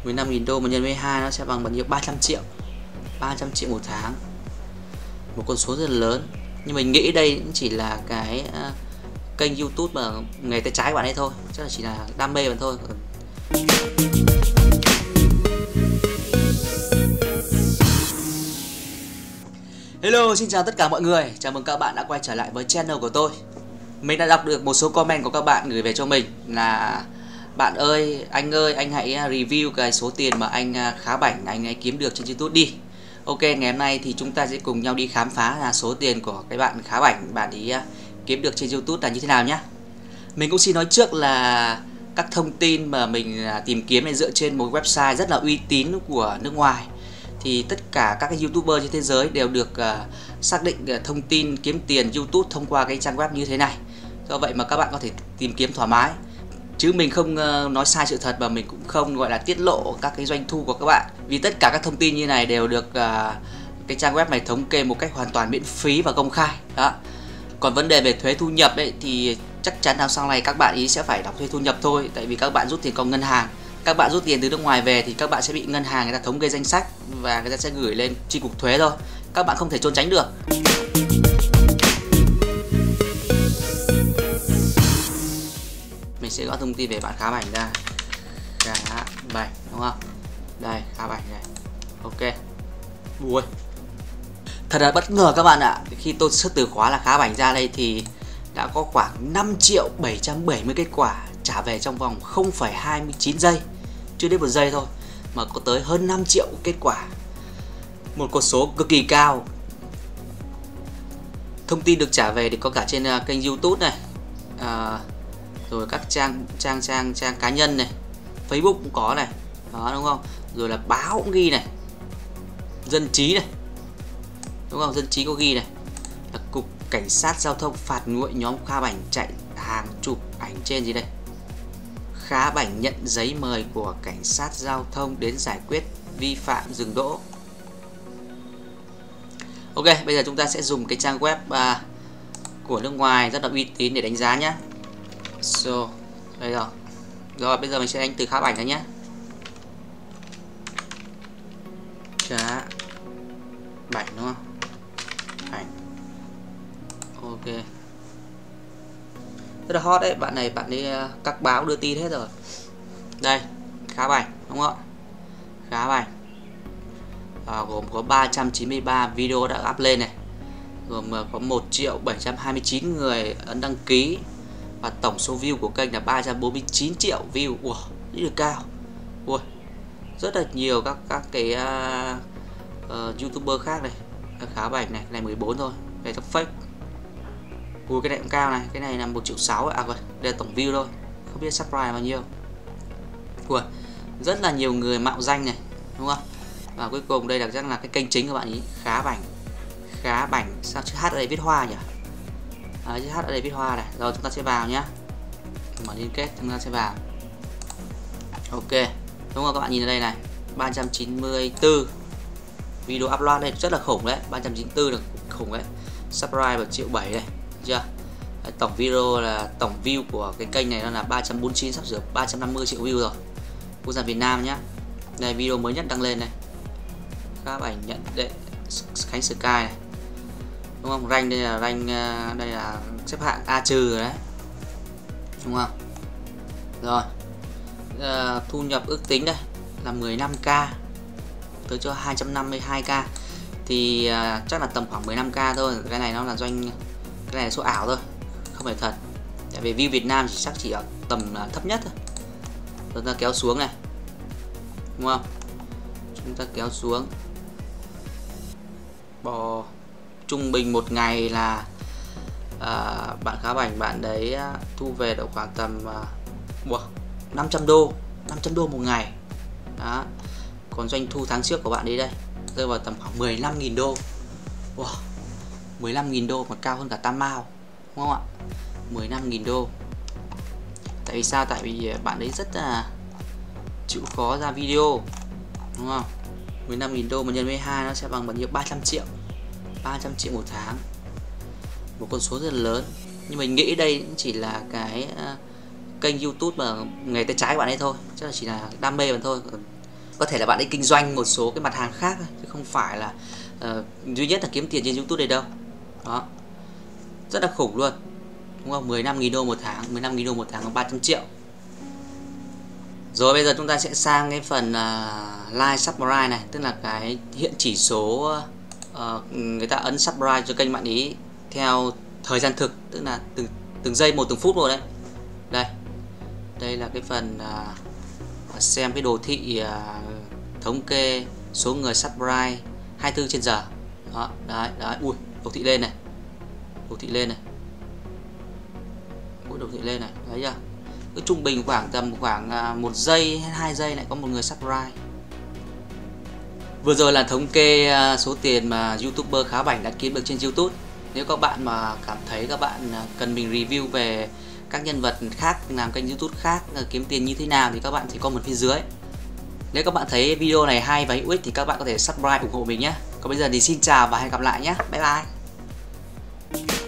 15.000 đô mà nhân với 2 nó sẽ bằng bao nhiêu? 300 triệu. 300 triệu một tháng. Một con số rất là lớn. Nhưng mình nghĩ đây cũng chỉ là cái kênh YouTube mà nghề tay trái của bạn ấy thôi, chắc là chỉ là đam mê bạn thôi. Hello, xin chào tất cả mọi người. Chào mừng các bạn đã quay trở lại với channel của tôi. Mình đã đọc được một số comment của các bạn gửi về cho mình là: bạn ơi, anh hãy review cái số tiền mà anh Khá Bảnh anh ấy kiếm được trên YouTube đi. Ok, ngày hôm nay thì chúng ta sẽ cùng nhau đi khám phá là số tiền của cái bạn Khá Bảnh bạn ấy kiếm được trên YouTube là như thế nào nhé. Mình cũng xin nói trước là các thông tin mà mình tìm kiếm này dựa trên một website rất là uy tín của nước ngoài. Thì tất cả các cái YouTuber trên thế giới đều được xác định thông tin kiếm tiền YouTube thông qua cái trang web như thế này. Do vậy mà các bạn có thể tìm kiếm thoải mái. Chứ mình không nói sai sự thật và mình cũng không gọi là tiết lộ các cái doanh thu của các bạn. Vì tất cả các thông tin như này đều được cái trang web này thống kê một cách hoàn toàn miễn phí và công khai. Đó. Còn vấn đề về thuế thu nhập ấy, thì chắc chắn là sau này các bạn ý sẽ phải đóng thuế thu nhập thôi. Tại vì các bạn rút tiền có ngân hàng. Các bạn rút tiền từ nước ngoài về thì các bạn sẽ bị ngân hàng người ta thống kê danh sách và người ta sẽ gửi lên chi cục thuế thôi. Các bạn không thể trốn tránh được. Mình sẽ gõ thông tin về bạn Khá Bảnh ra. Khá Bảnh đúng không? Đây, Khá Bảnh này. Ok. Ui. Thật là bất ngờ các bạn ạ. Khi tôi search từ khóa là Khá Bảnh ra đây thì đã có khoảng 5.770 kết quả trả về trong vòng 0,29 giây. Chưa đến 1 giây thôi mà có tới hơn 5 triệu kết quả. Một con số cực kỳ cao. Thông tin được trả về thì có cả trên kênh YouTube này, rồi các trang cá nhân này, Facebook cũng có này, đó đúng không? Rồi là báo cũng ghi này, Dân trí này, đúng không? Dân trí có ghi này, là cục cảnh sát giao thông phạt nguội nhóm Khá Bảnh chạy hàng chục ảnh trên gì đây. Khá Bảnh nhận giấy mời của cảnh sát giao thông đến giải quyết vi phạm dừng đỗ. Ok, bây giờ chúng ta sẽ dùng cái trang web của nước ngoài rất là uy tín để đánh giá nhé. So, đây rồi. Rồi, bây giờ mình sẽ đánh từ Khá Bảnh ra nhé. Khá Bảnh đúng không? Ảnh. Ok. Rất là hot đấy, bạn ấy các báo đưa tin hết rồi. Đây, Khá Bảnh đúng không? Khá Bảnh. Gồm có 393 video đã up lên này. Gồm có 1.729 người ấn đăng ký. Và tổng số view của kênh là 349 triệu view. Wow, rất là cao. Ui, rất là nhiều các cái YouTuber khác này. Khá Bảnh này, này 14 thôi. Đây là fake. Ui, cái này cũng cao này, cái này là 1.6 triệu. À rồi, đây là tổng view thôi. Không biết subscribe bao nhiêu. Ui, rất là nhiều người mạo danh này, đúng không? Và cuối cùng đây là chắc là cái kênh chính của bạn ý, Khá Bảnh. Khá Bảnh, sao chữ H ở đây viết hoa nhỉ? Chữ H ở đây viết hoa này. Rồi chúng ta sẽ vào nhá. Mở liên kết chúng ta sẽ vào. Ok. Đúng không các bạn nhìn ở đây này, 394 video upload đây rất là khủng đấy, 394 là khủng đấy. Subscribe 1.7 triệu đây. Chưa? Tổng video là tổng view của cái kênh này nó là 349, sắp sửa 350 triệu view rồi. Quốc gia Việt Nam nhá. Đây video mới nhất đăng lên này. Khá Bảnh nhận đệ Khánh Sky này. Đúng không? Rank đây là xếp hạng A trừ rồi đấy. Đúng không? Rồi. Thu nhập ước tính đây là 15k tới cho 252k. Thì chắc là tầm khoảng 15k thôi. Cái này nó là cái này là số ảo thôi, không phải thật. Tại vì view Việt Nam chắc chỉ ở tầm thấp nhất thôi. Chúng ta kéo xuống này. Đúng không? Chúng ta kéo xuống. Bò trung bình một ngày là bạn Khá Bảnh bạn đấy thu về được khoảng tầm 500 đô một ngày. Đó. Còn doanh thu tháng trước của bạn ấy đây rơi vào tầm khoảng 15.000 đô. Wow, 15.000 đô mà cao hơn cả Tam Mao, đúng không ạ? 15.000 đô. Tại vì sao? Tại vì bạn ấy rất là chịu khó ra video, đúng không? 15.000 đô mà nhân với 2 nó sẽ bằng bao nhiêu? 300 triệu. 300 triệu một tháng. Một con số rất là lớn. Nhưng mình nghĩ đây cũng chỉ là cái kênh YouTube mà nghề tay trái của bạn ấy thôi, chắc là chỉ là đam mê bạn thôi. Có thể là bạn ấy kinh doanh một số cái mặt hàng khác thôi, chứ không phải là duy nhất là kiếm tiền trên YouTube này đâu. Đó, rất là khủng luôn, đúng không? 15.000 đô một tháng, 15.000 đô một tháng là 300 triệu. Rồi bây giờ chúng ta sẽ sang cái phần like subscribe này, tức là cái hiện chỉ số người ta ấn subscribe cho kênh bạn ý theo thời gian thực, tức là từng giây một, từng phút một đấy. Đây là cái phần xem cái đồ thị thống kê số người subscribe 24/giờ. Đó, đấy, ui, đồ thị lên này. Đồ thị lên này. Ui, đồ thị lên này, thấy chưa? Cứ trung bình khoảng 1 giây hay 2 giây lại có một người subscribe. Vừa rồi là thống kê số tiền mà YouTuber Khá Bảnh đã kiếm được trên YouTube. Nếu các bạn mà cảm thấy các bạn cần mình review về các nhân vật khác làm kênh YouTube khác kiếm tiền như thế nào thì các bạn chỉ comment phía dưới. Nếu các bạn thấy video này hay và hữu ích thì các bạn có thể subscribe ủng hộ mình nhé. Còn bây giờ thì xin chào và hẹn gặp lại nhé. Bye bye.